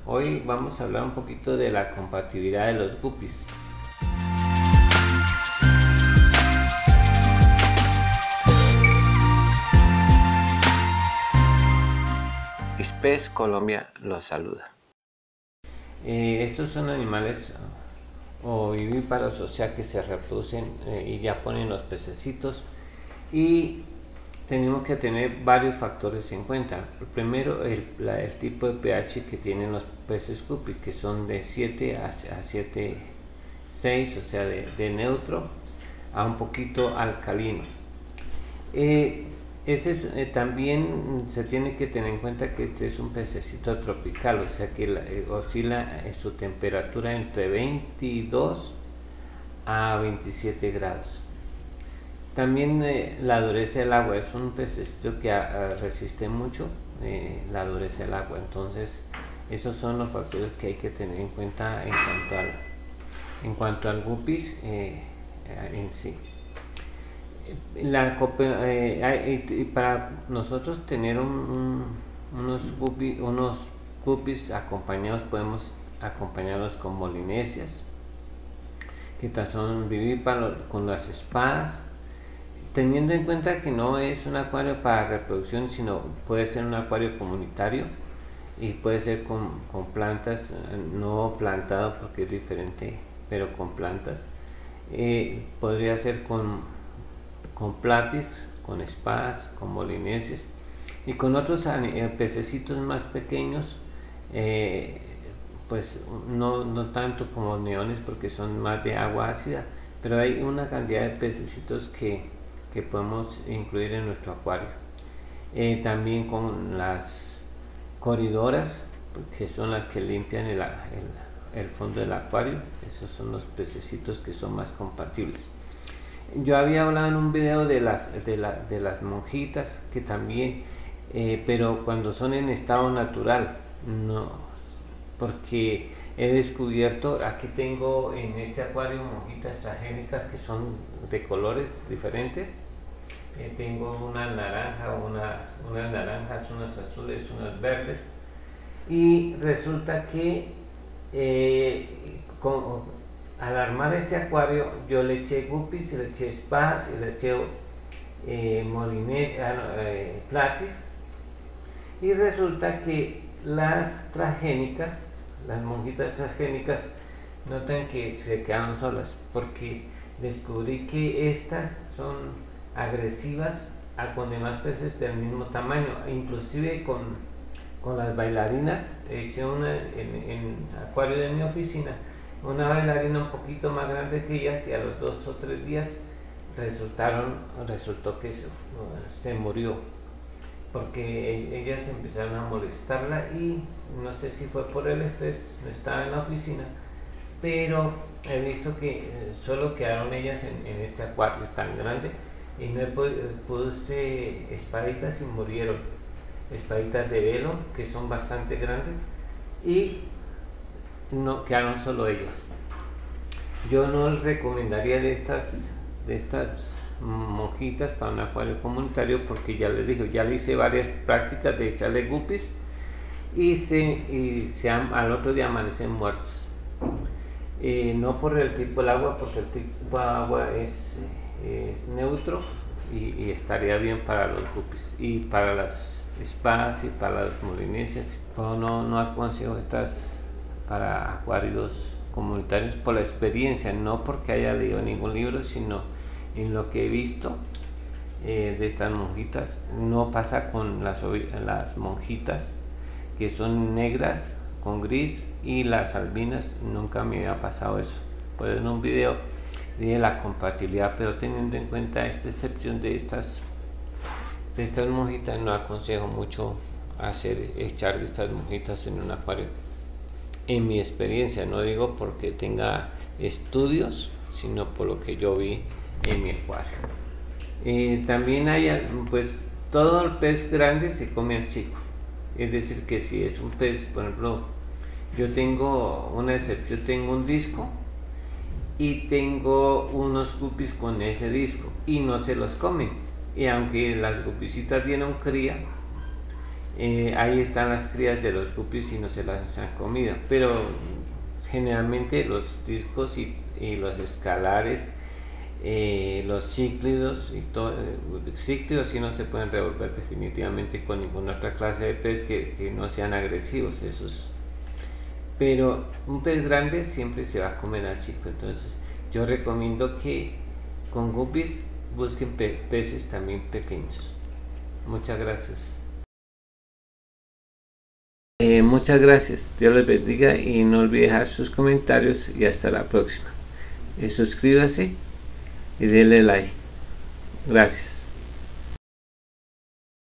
Hoy vamos a hablar un poquito de la compatibilidad de los guppies. Spes Colombia los saluda. Estos son animales ovíparos, o sea que se reproducen y ya ponen los pececitos, y tenemos que tener varios factores en cuenta. Primero, el tipo de pH que tienen los peces guppy, que son de 7 a 7,6, o sea de neutro a un poquito alcalino. También se tiene que tener en cuenta que este es un pececito tropical, o sea que oscila su temperatura entre 22 a 27 grados. También la dureza del agua, es un pececito que resiste mucho la dureza del agua. Entonces esos son los factores que hay que tener en cuenta en cuanto al guppies en sí. Para nosotros tener unos guppies acompañados, podemos acompañarlos con molinesias, que son vivíparos, con las espadas, teniendo en cuenta que no es un acuario para reproducción, sino puede ser un acuario comunitario y puede ser con plantas, no plantado porque es diferente, pero con plantas. Podría ser con platis, con espadas, con molinesias y con otros pececitos más pequeños, pues no tanto como neones porque son más de agua ácida, pero hay una cantidad de pececitos que podemos incluir en nuestro acuario. También con las coridoras, que son las que limpian el fondo del acuario. Esos son los pececitos que son más compatibles. Yo había hablado en un video de las monjitas, que también, pero cuando son en estado natural, no, porque he descubierto, aquí tengo en este acuario monjitas transgénicas que son de colores diferentes. Tengo una naranja, unas naranjas, unas azules, unas verdes, y resulta que al armar este acuario yo le eché guppies, le eché espadas y le eché platis, y resulta que las transgénicas, las monjitas transgénicas, notan que se quedaron solas, porque descubrí que estas son agresivas con demás peces del mismo tamaño, inclusive con las bailarinas. Eché una en el acuario de mi oficina, una bailarina un poquito más grande que ellas, y a los 2 o 3 días resultó que se murió, porque ellas empezaron a molestarla, y no sé si fue por el estrés, no estaba en la oficina, pero he visto que solo quedaron ellas en este acuario tan grande, y no puse espaditas y murieron. Espaditas de velo, que son bastante grandes, y no quedaron solo ellas. Yo no les recomendaría de estas monjitas para un acuario comunitario, porque ya les digo, ya le hice varias prácticas de echarle guppies y al otro día amanecen muertos. No por el tipo de agua, porque el tipo de agua es neutro y estaría bien para los guppies y para las espadas y para las molinesias. Pero no aconsejo estas para acuarios comunitarios por la experiencia, no porque haya leído ningún libro, sino en lo que he visto de estas monjitas. No pasa con las monjitas que son negras con gris, y las albinas nunca me había pasado eso. Pues en un video de la compatibilidad, pero teniendo en cuenta esta excepción de estas monjitas, no aconsejo mucho echar estas monjitas en un acuario. En mi experiencia, no digo porque tenga estudios, sino por lo que yo vi en mi acuario. También hay, pues, todo el pez grande se come al chico. Es decir, que si es un pez, por ejemplo, yo tengo una excepción, tengo un disco y tengo unos guppies con ese disco, y no se los comen. Y aunque las guppisitas dieron cría, ahí están las crías de los guppies y no se las han comido, pero generalmente los discos y los escalares, los cíclidos y todo, cíclidos sí no se pueden revolver definitivamente con ninguna otra clase de pez que no sean agresivos esos, pero un pez grande siempre se va a comer al chico. Entonces yo recomiendo que con guppies busquen peces también pequeños. Muchas gracias. Muchas gracias, Dios les bendiga y no olvide dejar sus comentarios y hasta la próxima. Suscríbase y denle like. Gracias.